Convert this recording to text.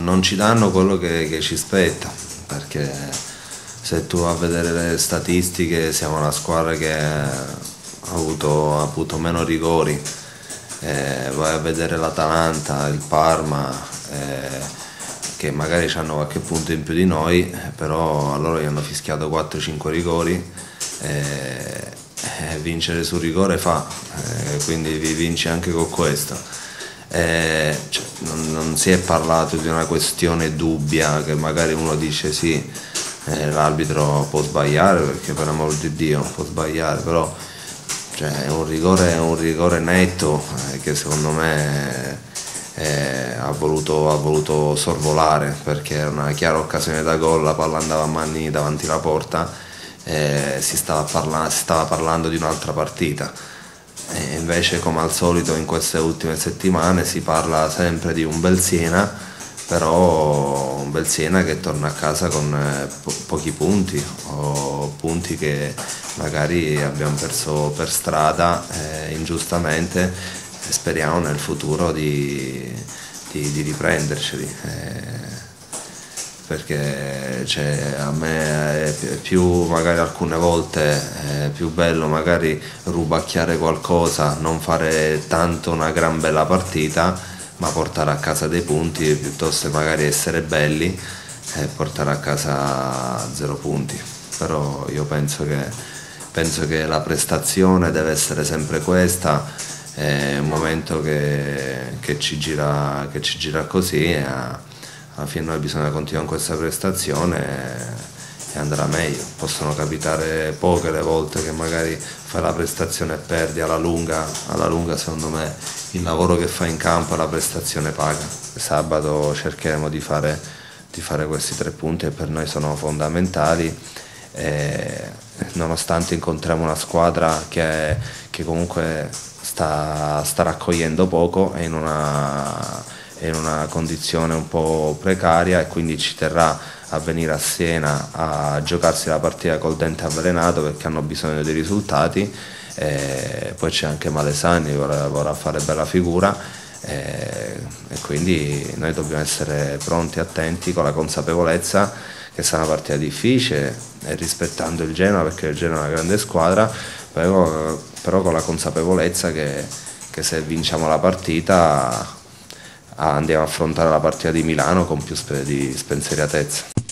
Non ci danno quello che ci spetta, perché se tu a vedere le statistiche siamo una squadra che ha avuto meno rigori, vai a vedere l'Atalanta, il Parma, che magari hanno qualche punto in più di noi, però a loro gli hanno fischiato 4-5 rigori, vincere sul rigore fa, quindi vinci anche con questo. Cioè, non si è parlato di una questione dubbia che magari uno dice sì, l'arbitro può sbagliare, perché per amor di Dio può sbagliare, però cioè, è un rigore netto, che secondo me ha voluto sorvolare, perché era una chiara occasione da gol, la palla andava a mani davanti alla porta, si stava parlando di un'altra partita. E invece, come al solito in queste ultime settimane, si parla sempre di un bel Siena, però un bel Siena che torna a casa con pochi punti, o punti che magari abbiamo perso per strada ingiustamente, e speriamo nel futuro di riprenderceli. Perché cioè, a me è più, magari alcune volte è più bello magari rubacchiare qualcosa, non fare tanto una gran bella partita, ma portare a casa dei punti, piuttosto che magari essere belli e portare a casa 0 punti. Però io penso che la prestazione deve essere sempre questa, è un momento che ci gira così, e alla fine noi bisogna continuare con questa prestazione e andrà meglio. Possono capitare poche le volte che magari fai la prestazione e perdi, alla lunga secondo me il lavoro che fai in campo e la prestazione paga. Sabato cercheremo di fare questi 3 punti, e per noi sono fondamentali, nonostante incontriamo una squadra che comunque sta raccogliendo poco, è in una condizione un po' precaria, e quindi ci terrà a venire a Siena a giocarsi la partita col dente avvelenato, perché hanno bisogno dei risultati. Poi c'è anche Malesani che vorrà fare bella figura, e quindi noi dobbiamo essere pronti, attenti, con la consapevolezza che sarà una partita difficile, e rispettando il Genoa, perché il Genoa è una grande squadra, però con la consapevolezza che se vinciamo la partita andiamo a affrontare la partita di Milano con più di spensieratezza.